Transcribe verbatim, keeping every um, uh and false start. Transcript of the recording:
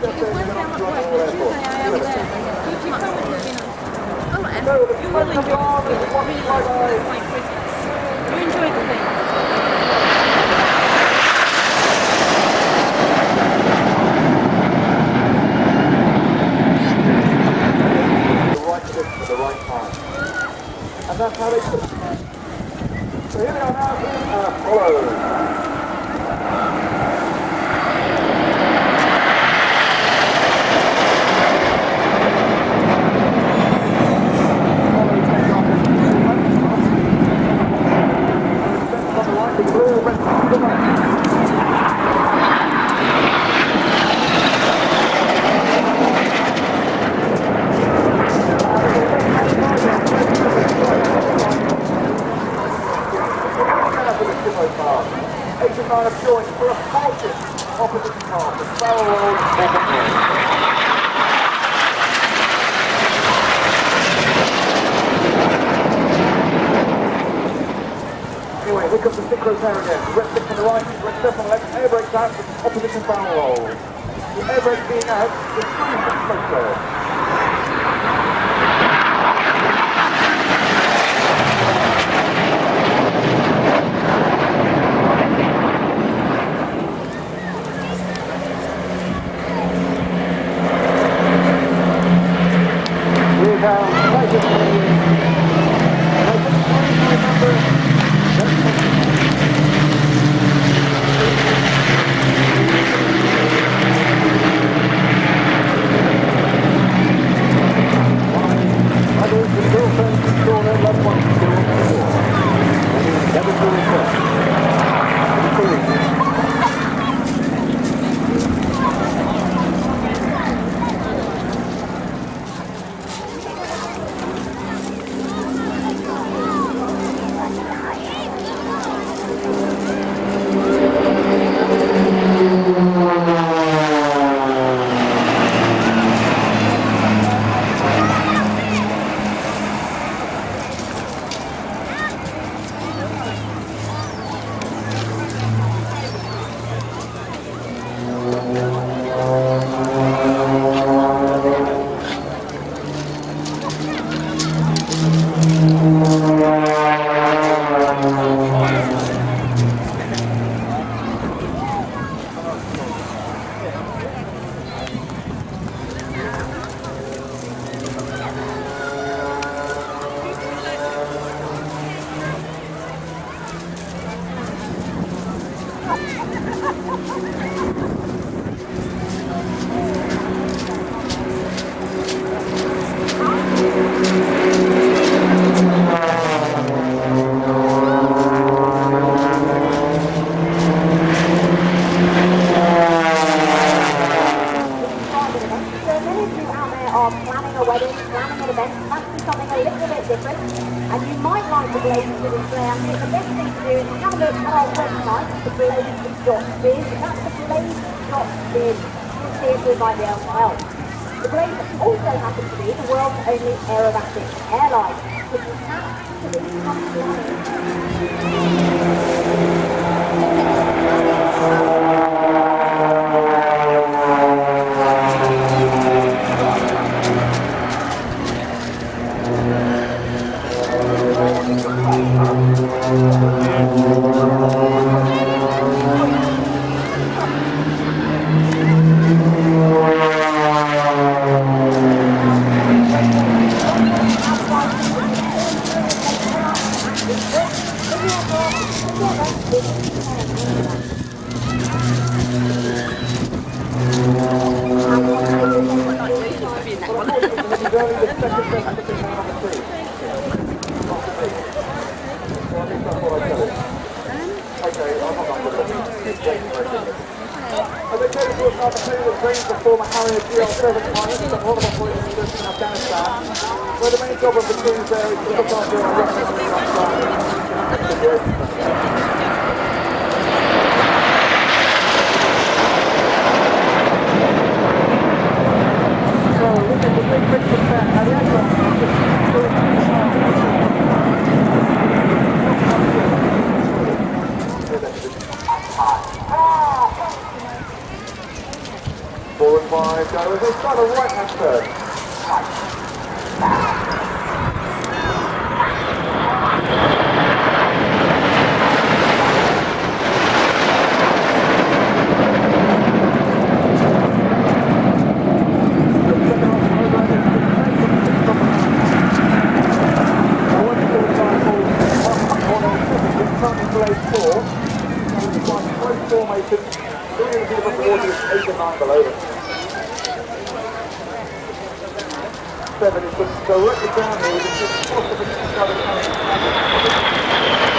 Manchester International Airport. So the smoke comes on and watch the flyby. You enjoyed the thing. At the right time. And that's how they put it. So here we are now in Apollo. eighty-nine of joint for a fortune opposite the car, the barrel roll Anyway, here comes the stick row there again. Red stick from the right, red step on the left, air brakes out, opposition barrel roll. The air brake being out is coming from the smoke trail. And you might like the Blazers to display. I think the best thing to do is have a look at our website, the blazers dot biz. That's the blazers dot biz. You'll see it with by the L L. The Blazers also happen to be the world's only aerobatic airline, so you have to be compliant. Where the main job of the crews there is to look after our residents on So, look at the big picture there. Now the aircraft is just five go as they start a right-hand turn. Formation, three and a bit of the water is eight and nine below them. Seven is directly down here, with just possibly another coming.